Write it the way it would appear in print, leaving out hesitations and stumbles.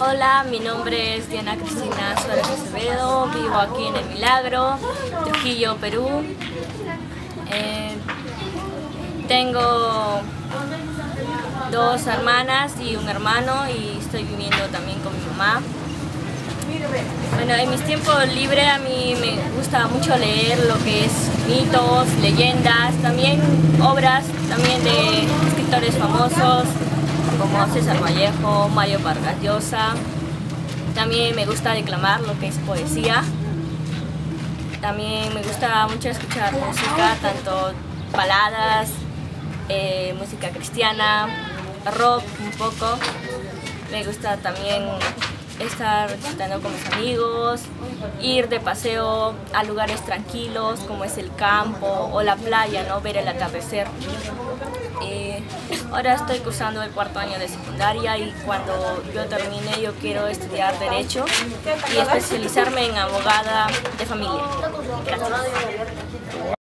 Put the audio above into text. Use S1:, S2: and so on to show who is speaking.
S1: Hola, mi nombre es Diana Cristina Suárez Acevedo, vivo aquí en El Milagro, Trujillo, Perú. Tengo dos hermanas y un hermano y estoy viviendo también con mi mamá. Bueno, en mis tiempos libres a mí me gusta mucho leer lo que es mitos, leyendas, también obras también de escritores famosos como César Vallejo, Mario Vargas Llosa. También me gusta declamar lo que es poesía. También me gusta mucho escuchar música, tanto baladas, música cristiana, rock un poco. Me gusta también estar visitando con mis amigos, ir de paseo a lugares tranquilos como es el campo o la playa, ¿no? Ver el atardecer. Ahora estoy cursando el 4º año de secundaria y cuando yo termine yo quiero estudiar Derecho y especializarme en abogada de familia. Gracias.